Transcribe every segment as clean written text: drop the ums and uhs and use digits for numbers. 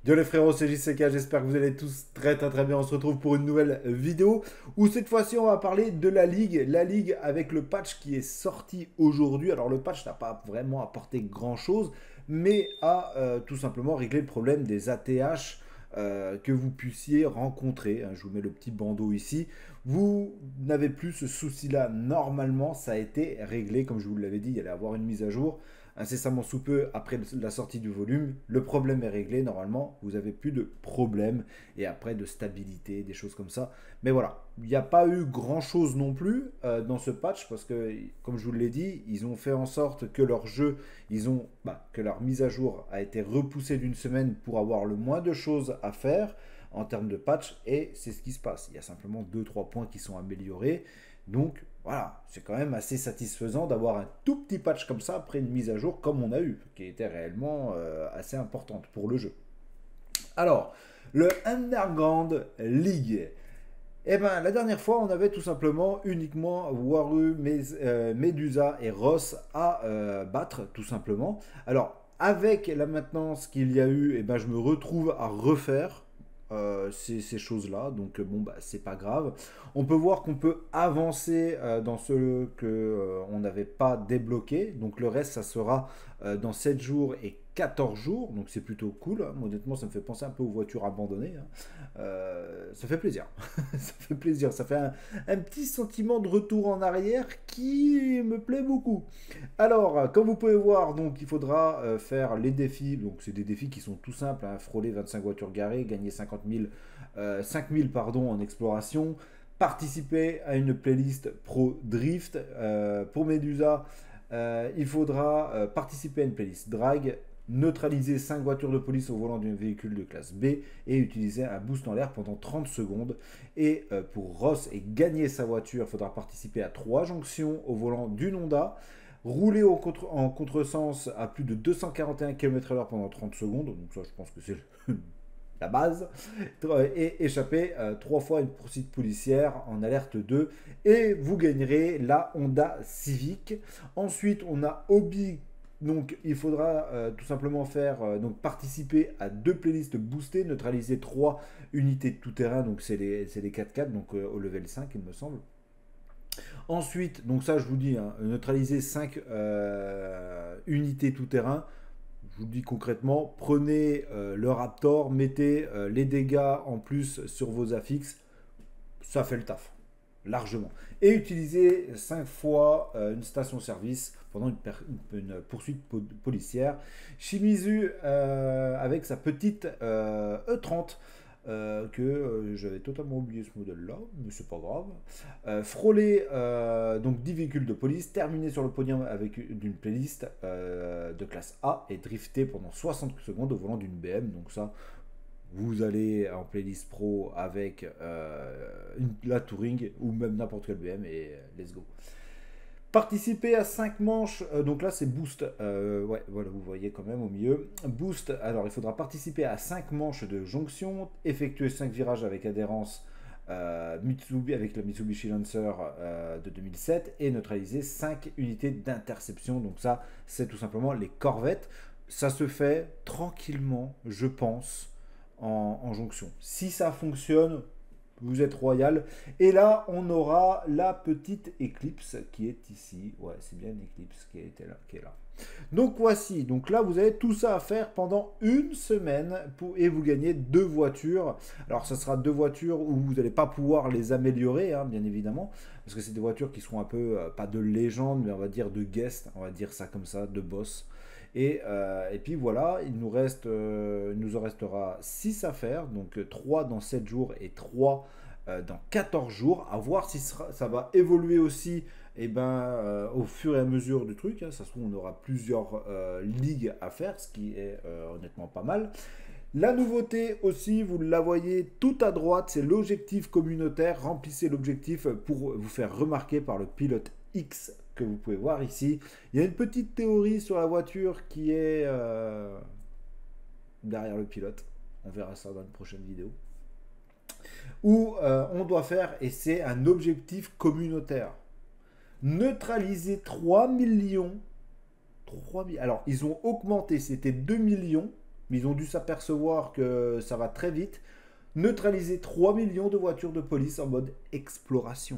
Yo les frérots, c'est JCK, j'espère que vous allez tous très bien. On se retrouve pour une nouvelle vidéo où cette fois-ci on va parler de la Ligue avec le patch qui est sorti aujourd'hui. Alors le patch n'a pas vraiment apporté grand-chose, mais a tout simplement réglé le problème des ATH que vous puissiez rencontrer. Je vous mets le petit bandeau ici. Vous n'avez plus ce souci-là. Normalement, ça a été réglé, comme je vous l'avais dit, il y allait avoir une mise à jour incessamment sous peu après la sortie du volume. Le problème est réglé, normalement, vous n'avez plus de problème, et après de stabilité, des choses comme ça. Mais voilà, il n'y a pas eu grand-chose non plus dans ce patch, parce que, comme je vous l'ai dit, ils ont fait en sorte que leur jeu, que leur mise à jour a été repoussée d'une semaine pour avoir le moins de choses à faire en termes de patch, et c'est ce qui se passe. Il y a simplement deux trois points qui sont améliorés. Donc voilà, c'est quand même assez satisfaisant d'avoir un tout petit patch comme ça après une mise à jour comme on a eu, qui était réellement assez importante pour le jeu. Alors, le Underground League. Eh ben, la dernière fois, on avait tout simplement uniquement Waru, Medusa et Ross à battre, tout simplement. Alors, avec la maintenance qu'il y a eu, eh ben, je me retrouve à refaire ces choses-là. Donc, bon, bah, c'est pas grave. On peut voir qu'on peut avancer dans ce que on n'avait pas débloqué. Donc, le reste, ça sera dans 7 jours et 14 jours. Donc, c'est plutôt cool, hein. Honnêtement, ça me fait penser un peu aux voitures abandonnées, hein. Ça fait plaisir. Ça fait plaisir. Ça fait un petit sentiment de retour en arrière qui me plaît beaucoup. Alors, comme vous pouvez voir, donc il faudra faire les défis. Donc, c'est des défis qui sont tout simples, hein. Frôler 25 voitures garées, gagner 5 000 pardon, en exploration, participer à une playlist pro drift. Pour Medusa, il faudra participer à une playlist drag, neutraliser 5 voitures de police au volant d'un véhicule de classe B et utiliser un boost en l'air pendant 30 secondes. Et pour Ross et gagner sa voiture, il faudra participer à 3 jonctions au volant d'une Honda, rouler en contresens à plus de 241 km/h pendant 30 secondes, donc ça je pense que c'est la base, et échapper 3 fois une poursuite policière en alerte 2, et vous gagnerez la Honda Civic. Ensuite, on a Hobby. Donc, il faudra tout simplement faire donc participer à 2 playlists boostées, neutraliser 3 unités de tout-terrain, donc c'est les 4x4, donc au level 5, il me semble. Ensuite, donc ça je vous dis, hein, neutraliser 5 unités tout-terrain. Je vous le dis concrètement, prenez le Raptor, mettez les dégâts en plus sur vos affixes, ça fait le taf, largement. Et utilisez 5 fois une station-service pendant une poursuite policière. Shimizu avec sa petite E30 que j'avais totalement oublié ce modèle-là, mais c'est pas grave. Frôler donc 10 véhicules de police, terminer sur le podium avec une playlist de classe A et drifter pendant 60 secondes au volant d'une BM. Donc ça, vous allez en playlist pro avec la Touring ou même n'importe quelle BM et let's go. Participer à 5 manches, donc là c'est boost, ouais, voilà, vous voyez quand même au milieu. Boost, alors il faudra participer à 5 manches de jonction, effectuer 5 virages avec adhérence avec la Mitsubishi Lancer de 2007 et neutraliser 5 unités d'interception. Donc ça, c'est tout simplement les corvettes. Ça se fait tranquillement, je pense, en jonction. Si ça fonctionne, vous êtes royal. Et là, on aura la petite éclipse qui est ici. Ouais, c'est bien une éclipse qui est là. Donc voici. Donc là, vous avez tout ça à faire pendant une semaine et vous gagnez 2 voitures. Alors, ça sera 2 voitures où vous n'allez pas pouvoir les améliorer, hein, bien évidemment, parce que c'est des voitures qui seront un peu, pas de légende, mais on va dire de guest, on va dire ça comme ça, de boss. Et puis voilà, il nous en restera 6 à faire, donc 3 dans 7 jours et 3 dans 14 jours, à voir si ça va évoluer aussi au fur et à mesure du truc, hein. Ça se trouve, on aura plusieurs ligues à faire, ce qui est honnêtement pas mal. La nouveauté aussi, vous la voyez tout à droite, c'est l'objectif communautaire. Remplissez l'objectif pour vous faire remarquer par le pilote X que vous pouvez voir ici. Il y a une petite théorie sur la voiture qui est derrière le pilote. On verra ça dans une prochaine vidéo. Où on doit faire, et c'est un objectif communautaire, neutraliser 3 millions. Alors, ils ont augmenté, c'était 2 millions, mais ils ont dû s'apercevoir que ça va très vite. Neutraliser 3 millions de voitures de police en mode exploration.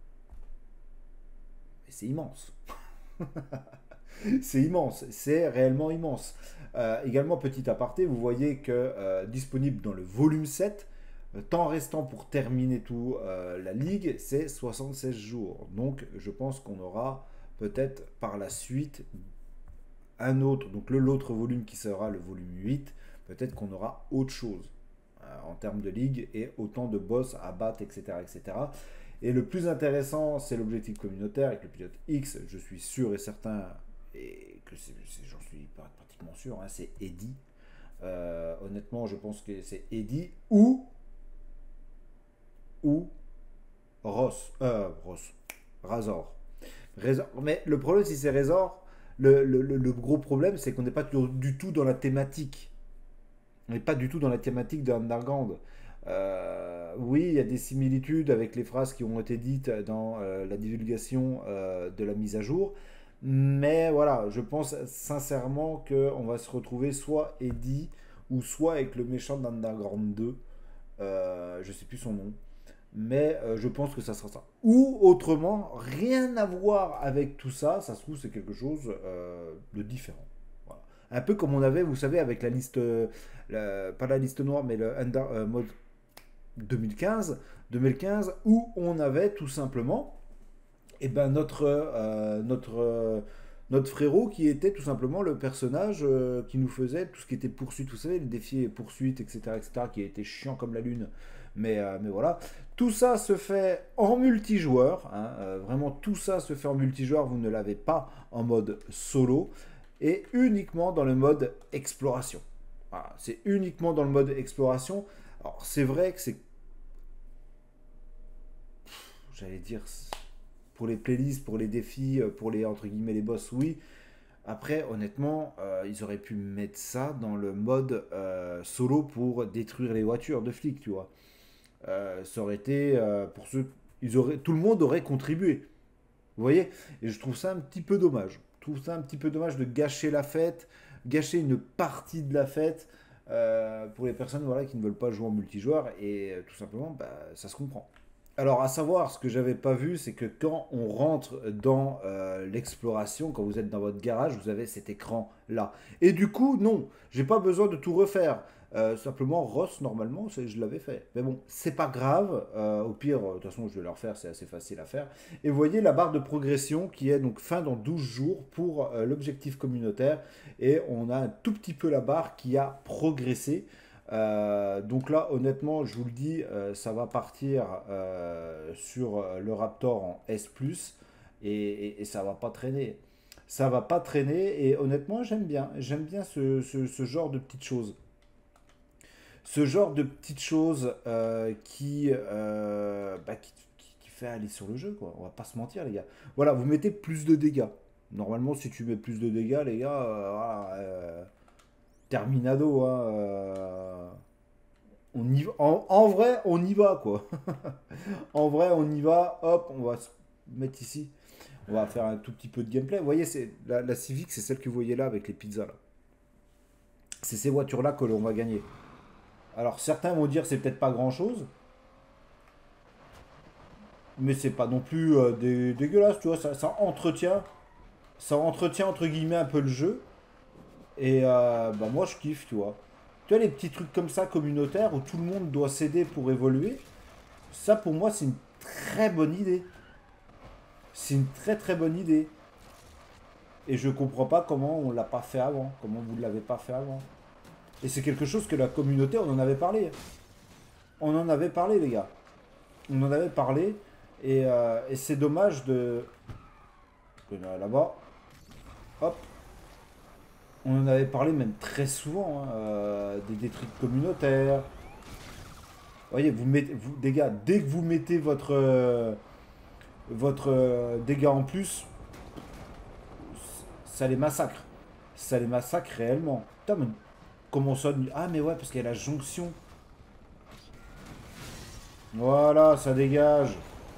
Et c'est immense. C'est immense, c'est réellement immense. Également, petit aparté, vous voyez que disponible dans le volume 7, temps restant pour terminer tout la ligue, c'est 76 jours. Donc je pense qu'on aura peut-être par la suite un autre, donc l'autre volume qui sera le volume 8, peut-être qu'on aura autre chose en termes de ligue et autant de boss à battre, etc. etc. Et le plus intéressant, c'est l'objectif communautaire avec le pilote X, je suis sûr et certain, et que j'en suis pratiquement sûr, hein, c'est Eddie. Honnêtement, je pense que c'est Eddie ou Razor. Mais le problème, si c'est Razor, le gros problème, c'est qu'on n'est pas du tout dans la thématique. On n'est pas du tout dans la thématique de Underground. Oui, il y a des similitudes avec les phrases qui ont été dites dans la divulgation de la mise à jour. Mais voilà, je pense sincèrement qu'on va se retrouver soit Eddie ou soit avec le méchant d'Underground 2. Je sais plus son nom. Mais je pense que ça sera ça. Ou autrement, rien à voir avec tout ça. Ça se trouve, c'est quelque chose de différent. Voilà. Un peu comme on avait, vous savez, avec la liste, pas la liste noire, mais le mode 2015, où on avait tout simplement notre frérot qui était tout simplement le personnage qui nous faisait tout ce qui était poursuite, vous savez, les défis poursuites, etc., qui était chiant comme la lune. Mais voilà, tout ça se fait en multijoueur, hein, vraiment tout ça se fait en multijoueur, vous ne l'avez pas en mode solo, et uniquement dans le mode exploration. Voilà, c'est uniquement dans le mode exploration. Alors c'est vrai que c'est... J'allais dire... Pour les playlists, pour les défis, pour les entre guillemets les boss, oui. Après, honnêtement, ils auraient pu mettre ça dans le mode solo pour détruire les voitures de flics, tu vois. Ça aurait été pour ceux, tout le monde aurait contribué. Vous voyez? Et je trouve ça un petit peu dommage. Je trouve ça un petit peu dommage de gâcher la fête, gâcher une partie de la fête pour les personnes voilà, qui ne veulent pas jouer en multijoueur. Et tout simplement, bah, ça se comprend. Alors, à savoir, ce que j'avais pas vu, c'est que quand on rentre dans l'exploration, quand vous êtes dans votre garage, vous avez cet écran-là. Et du coup, non, j'ai pas besoin de tout refaire. Simplement, Ross, normalement, je l'avais fait. Mais bon, c'est pas grave. Au pire, de toute façon, je vais le refaire, c'est assez facile à faire. Et vous voyez la barre de progression qui est donc fin dans 12 jours pour l'objectif communautaire. Et on a un tout petit peu la barre qui a progressé. Donc là, honnêtement, je vous le dis, ça va partir sur le Raptor en S+, et ça va pas traîner. Ça va pas traîner, et honnêtement, j'aime bien. J'aime bien ce genre de petites choses. Ce genre de petites choses qui fait aller sur le jeu, quoi. On va pas se mentir, les gars. Voilà, vous mettez plus de dégâts. Normalement, si tu mets plus de dégâts, les gars, voilà, Terminado, hein, on y va. En vrai, on y va, quoi. En vrai, on y va. Hop, on va se mettre ici. On va faire un tout petit peu de gameplay. Vous voyez, c'est la Civic, c'est celle que vous voyez là avec les pizzas, là. C'est ces voitures-là que l'on va gagner. Alors, certains vont dire que c'est peut-être pas grand-chose. Mais c'est pas non plus dégueulasse, tu vois. Ça entretient. Ça entretient, entre guillemets, un peu le jeu. Et bah moi je kiffe, tu vois. Tu vois les petits trucs comme ça communautaires où tout le monde doit s'aider pour évoluer. Ça pour moi c'est une très bonne idée. C'est une très très bonne idée. Et je comprends pas comment on l'a pas fait avant. Comment vous ne l'avez pas fait avant. Et c'est quelque chose que la communauté, on en avait parlé. On en avait parlé les gars. On en avait parlé. Et c'est dommage de... Là-bas. Hop. On en avait parlé même très souvent, hein, des trucs communautaires. Vous voyez, des gars, dès que vous mettez votre dégât en plus, ça les massacre. Ça les massacre réellement. Putain, mais comment ça? Ah, mais ouais, parce qu'il y a la jonction. Voilà, ça dégage.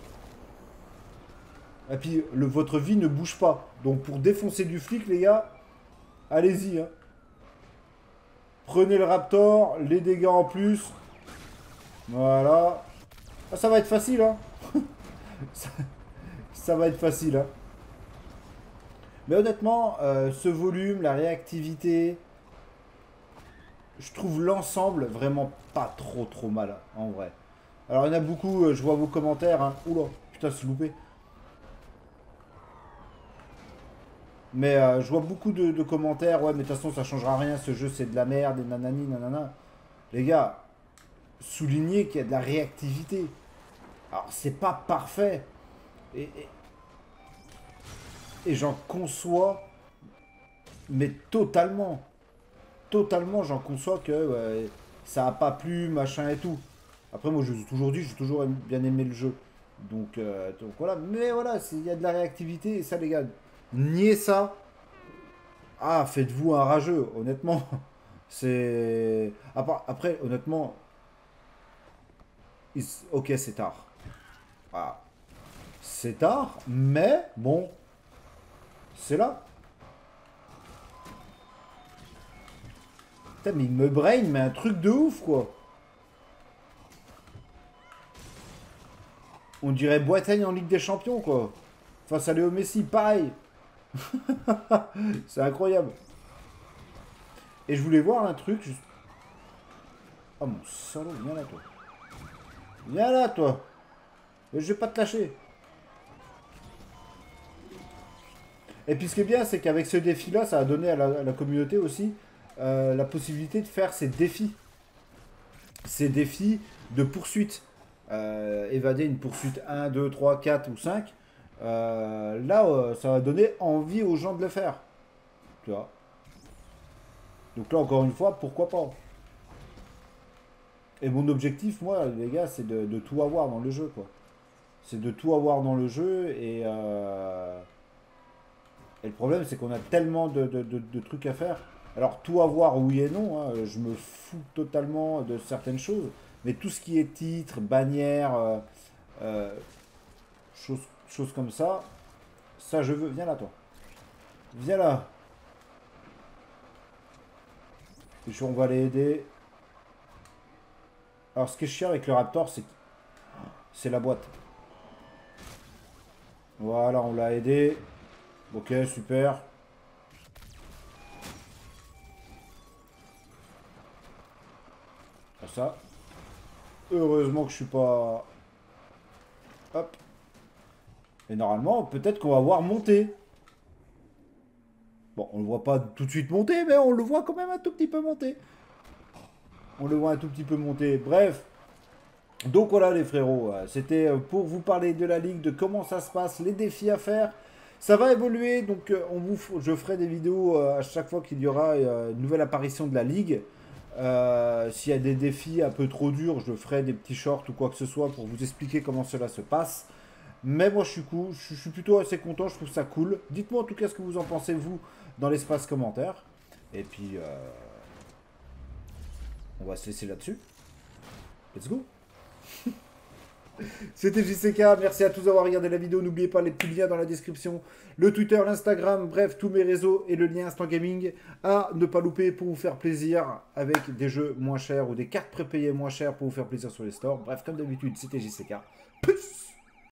Et puis, votre vie ne bouge pas. Donc, pour défoncer du flic, les gars, allez-y. Hein. Prenez le Raptor, les dégâts en plus. Voilà. Ah, ça va être facile, hein. ça va être facile, hein. Mais honnêtement, ce volume, la réactivité, je trouve l'ensemble vraiment pas trop mal, en vrai. Alors, il y en a beaucoup, je vois vos commentaires, hein. Oula, putain, c'est loupé. Mais je vois beaucoup de commentaires, ouais, mais de toute façon, ça changera rien, ce jeu, c'est de la merde, et nanani, nanana. Les gars, soulignez qu'il y a de la réactivité. Alors, c'est pas parfait. Et, et- et j'en conçois, mais totalement. Totalement, j'en conçois que ouais, ça a pas plu, machin et tout. Après, moi, je vous ai toujours dit, j'ai toujours bien aimé le jeu. Donc voilà, mais voilà, il y a de la réactivité, et ça, les gars, niez ça. Ah, faites-vous un rageux, honnêtement. C'est. Après, honnêtement, ok, c'est tard. Ah, c'est tard, mais bon, c'est là. Putain, mais il me brain, mais un truc de ouf, quoi. On dirait Boateng en Ligue des Champions, quoi. Face à Léo Messi, pareil. C'est incroyable. Et je voulais voir un truc. Oh mon salaud, viens là, toi. Viens là, toi. Je vais pas te lâcher. Et puis ce qui est bien, c'est qu'avec ce défi-là, ça a donné à la communauté aussi la possibilité de faire ces défis. Ces défis de poursuite. Évader une poursuite 1, 2, 3, 4 ou 5. Là, ça va donner envie aux gens de le faire. Tu vois. Donc là, encore une fois, pourquoi pas. Et mon objectif, moi, les gars, c'est de tout avoir dans le jeu, quoi. C'est de tout avoir dans le jeu et le problème, c'est qu'on a tellement de trucs à faire. Alors, tout avoir, oui et non, hein, je me fous totalement de certaines choses. Mais tout ce qui est titre, bannière, euh, choses comme ça je veux. Viens là, toi. Viens là. On va les aider. Alors, ce qui est chiant avec le Raptor, c'est la boîte. Voilà, on l'a aidé. Ok, super. Ça. Heureusement que je suis pas... Hop. Et normalement, peut-être qu'on va voir monter. Bon, on le voit pas tout de suite monter, mais on le voit quand même un tout petit peu monter. On le voit un tout petit peu monter. Bref. Donc voilà les frérots. C'était pour vous parler de la ligue, de comment ça se passe, les défis à faire. Ça va évoluer, donc je ferai des vidéos à chaque fois qu'il y aura une nouvelle apparition de la ligue. S'il y a des défis un peu trop durs, je ferai des petits shorts ou quoi que ce soit pour vous expliquer comment cela se passe. Mais moi je suis cool, je suis plutôt assez content, je trouve ça cool. Dites-moi en tout cas ce que vous en pensez vous dans l'espace commentaire. Et puis on va se laisser là-dessus. Let's go. C'était JCK, merci à tous d'avoir regardé la vidéo, n'oubliez pas les petits liens dans la description, le Twitter, l'Instagram, bref, tous mes réseaux et le lien Instant Gaming à ne pas louper pour vous faire plaisir avec des jeux moins chers ou des cartes prépayées moins chères pour vous faire plaisir sur les stores. Bref, comme d'habitude, c'était JCK.